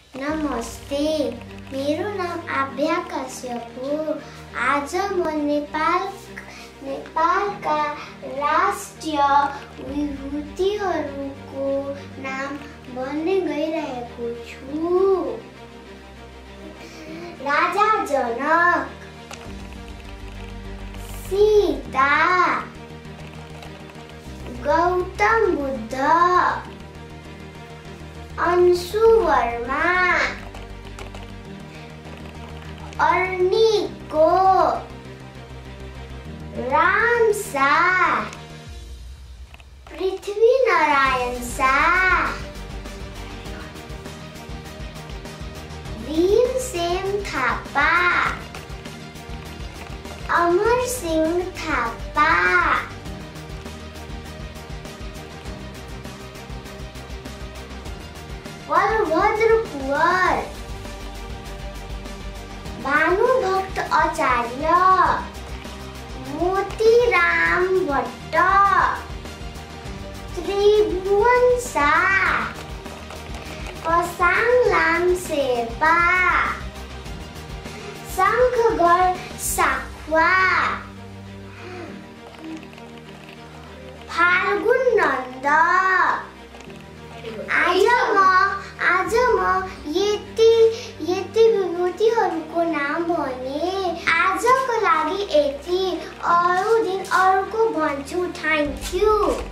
नमस्ते, मेरो नाम आभ्या कश्यप हो। आज म नेपालका राष्ट्रिय विभूतिहरूको नाम भन्ने गइरहेको छु। राजा जनक, सीता, गौतम बुद्ध, अंशु वर्मा, अर्निको, राम शाह, पृथ्वीनारायण शाह, भीमसेन थापा, अमर सिंह थापा, बलभद्र कुंवर, भानुभक्त आचार्य, मोतीराम भट्ट, त्रिभुवन शाह, पसाङ लामशेर्पा, शङ्खगढ साखुवा, फाल्गुन नन्द। आज म यति विभूतिहरूको नाम भने। आजको लागि यति, अरू दिन अर्को भन्छु। Thank you.